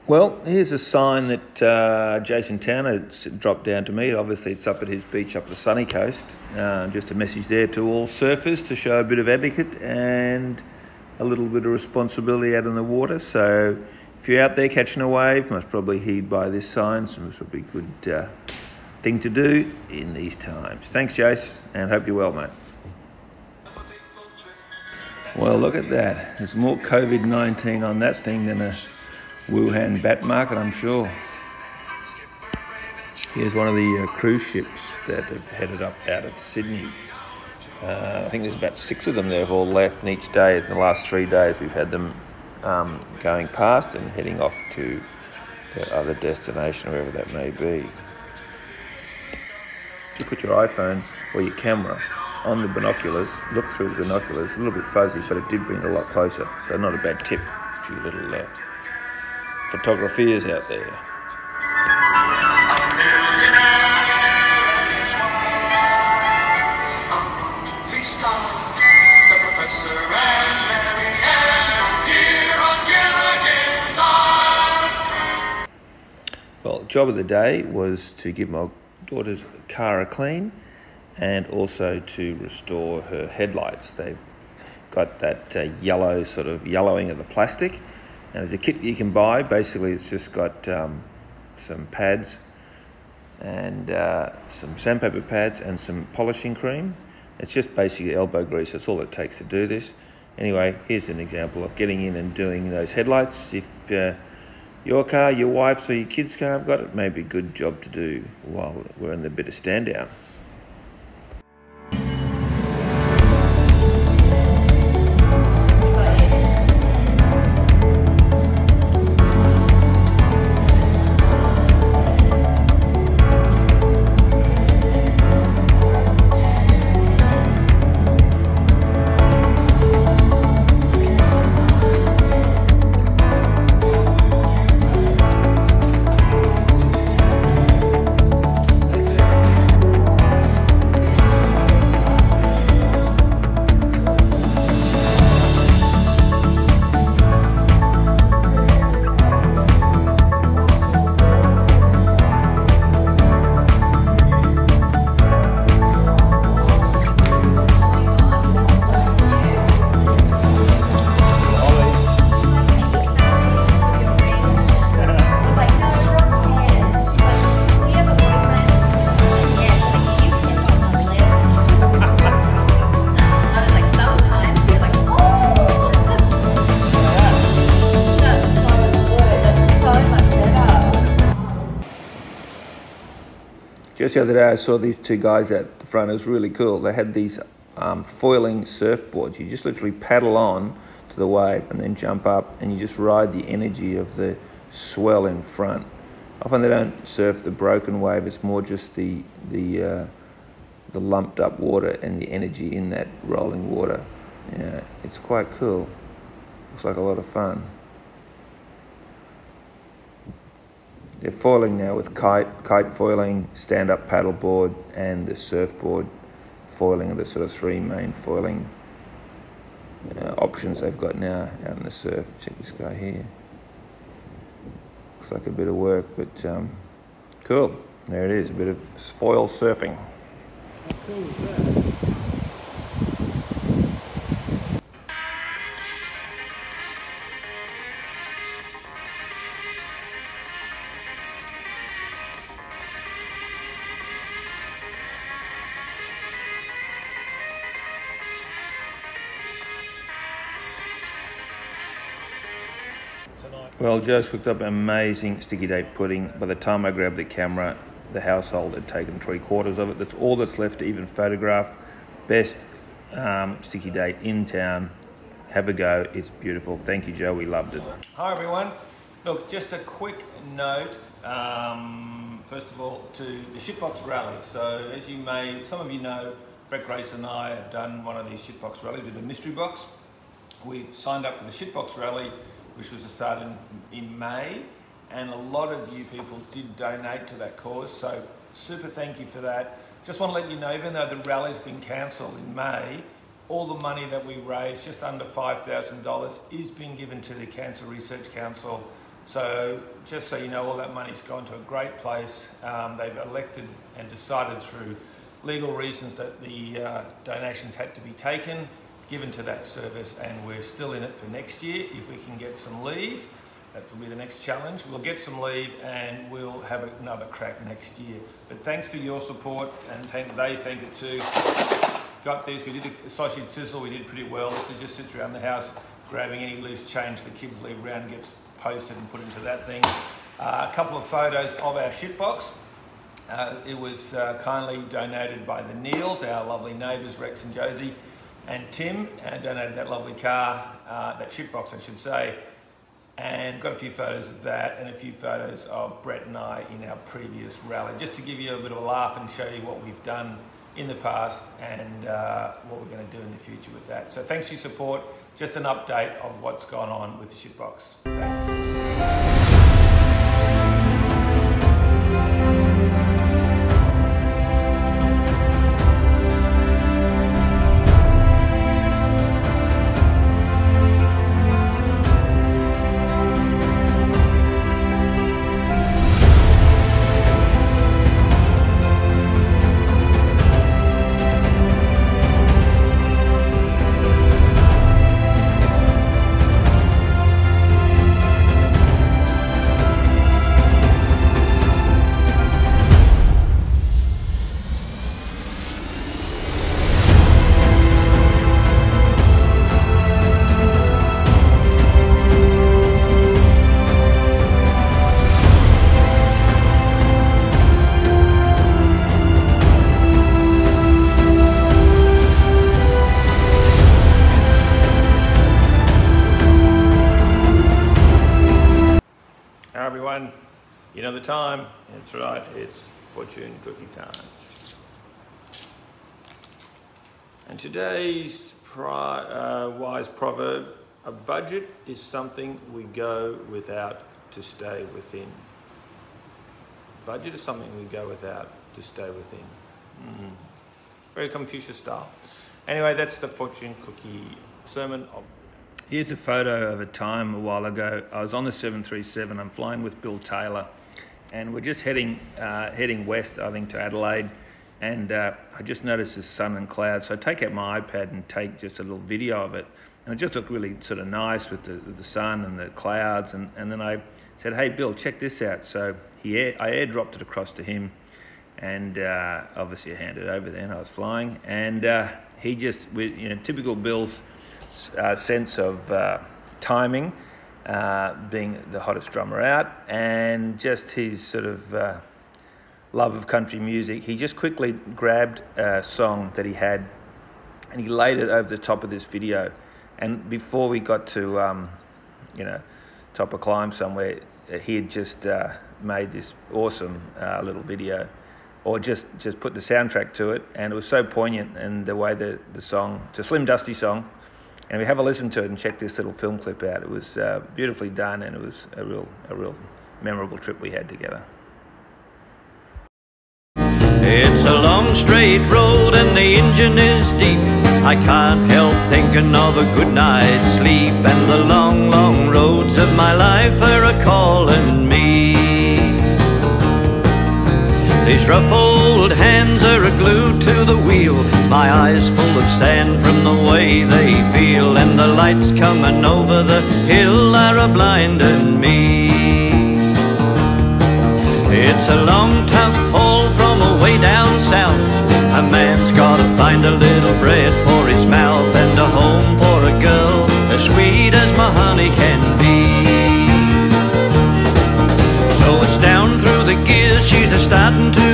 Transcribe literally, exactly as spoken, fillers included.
Well, here's a sign that uh, Jason Towner dropped down to me. Obviously, it's up at his beach up the sunny coast. Uh, just a message there to all surfers to show a bit of etiquette and a little bit of responsibility out in the water. So if you're out there catching a wave, most probably heed by this sign. So it's probably a good uh, thing to do in these times. Thanks, Jace, and hope you're well, mate. Well, look at that. There's more COVID nineteen on that thing than a Wuhan bat market, I'm sure. Here's one of the uh, cruise ships that have headed up out of Sydney. Uh, I think there's about six of them that have all left, and each day, in the last three days, we've had them um, going past and heading off to their other destination, wherever that may be. You put your iPhones or your camera on the binoculars, look through the binoculars, a little bit fuzzy, but it did bring it a lot closer, so not a bad tip for you little uh, photographers out there. Well, job of the day was to give my daughter's car a clean and also to restore her headlights. They've got that uh, yellow sort of yellowing of the plastic. And there's a kit you can buy. Basically, it's just got um, some pads and uh, some sandpaper pads and some polishing cream. It's just basically elbow grease. That's all it takes to do this. Anyway, here's an example of getting in and doing those headlights. If uh, your car, your wife's or your kid's car have got it, maybe a good job to do while we're in the bit of stand down. Just the other day, I saw these two guys at the front. It was really cool. They had these um, foiling surfboards. You just literally paddle on to the wave and then jump up, and you just ride the energy of the swell in front. Often they don't surf the broken wave. It's more just the the uh, the lumped up water and the energy in that rolling water. Yeah, it's quite cool. Looks like a lot of fun. They're foiling now with kite, kite foiling, stand-up paddleboard, and the surfboard foiling are the sort of three main foiling uh, options they've got now out in the surf. Check this guy here. Looks like a bit of work, but um, cool. There it is, a bit of foil surfing. How cool is that? Well, Joe's cooked up amazing sticky date pudding. By the time I grabbed the camera, the household had taken three quarters of it. That's all that's left to even photograph. Best um, sticky date in town. Have a go. It's beautiful. Thank you, Joe. We loved it. Hi, everyone. Look, just a quick note. Um, first of all, to the Shitbox rally. So, as you may, some of you know, Brett Grace and I have done one of these Shitbox rallies with a mystery box. We've signed up for the Shitbox rally, which was to start in, in May, and a lot of you people did donate to that cause, so super thank you for that. Just want to let you know, even though the rally's been cancelled in May, all the money that we raised, just under five thousand dollars, is being given to the Cancer Research Council So just so you know, all that money's gone to a great place. Um, they've elected and decided through legal reasons that the uh, donations had to be taken, given to that service, and we're still in it for next year. If we can get some leave, that will be the next challenge. We'll get some leave and we'll have another crack next year. But thanks for your support, and thank, they thank it too. Got this, we did a sausage sizzle, we did pretty well. This just sits around the house grabbing any loose change the kids leave around, gets posted and put into that thing. Uh, a couple of photos of our shitbox. Uh, it was uh, kindly donated by the Neils, our lovely neighbours, Rex and Josie, and Tim, uh, donated that lovely car, uh, that shitbox I should say, and got a few photos of that and a few photos of Brett and I in our previous rally, just to give you a bit of a laugh and show you what we've done in the past and uh, what we're going to do in the future with that. So thanks for your support. Just an update of what's gone on with the shitbox. Thanks. Everyone, you know the time. That's right, it's fortune cookie time. And today's pri uh, wise proverb: a budget is something we go without to stay within. Budget is something we go without to stay within. Mm. Very Confucius style. Anyway, that's the fortune cookie sermon of. Here's a photo of a time a while ago. I was on the seven three seven. I'm flying with Bill Taylor, and we're just heading uh, heading west, I think, to Adelaide. And uh, I just noticed the sun and clouds, so I take out my iPad and take just a little video of it. And it just looked really sort of nice with the, with the sun and the clouds. And, and then I said, "Hey, Bill, check this out." So he air, I airdropped it across to him, and uh, obviously I handed it over then. I was flying, and uh, he just, with you know, typical Bill's Uh, sense of uh, timing, uh, being the hottest drummer out, and just his sort of uh, love of country music, he just quickly grabbed a song that he had and he laid it over the top of this video. And before we got to, um, you know, top a climb somewhere, he had just uh, made this awesome uh, little video, or just, just put the soundtrack to it, and it was so poignant in the way that the song, it's a Slim Dusty song, and we have a listen to it and check this little film clip out. It was uh, beautifully done, and it was a real, a real memorable trip we had together. It's a long straight road and the engine is deep. I can't help thinking of a good night's sleep, and the long, long roads of my life are a-calling me. These rough old hands are glued to the wheel, my eyes full of sand from the way they feel, and the lights coming over the hill are a-blinding me. It's a long, tough haul from away down south. A man's gotta find a little bread for his mouth, and a home for a girl as sweet as my honey can be. So it's down through the gears, she's a starting to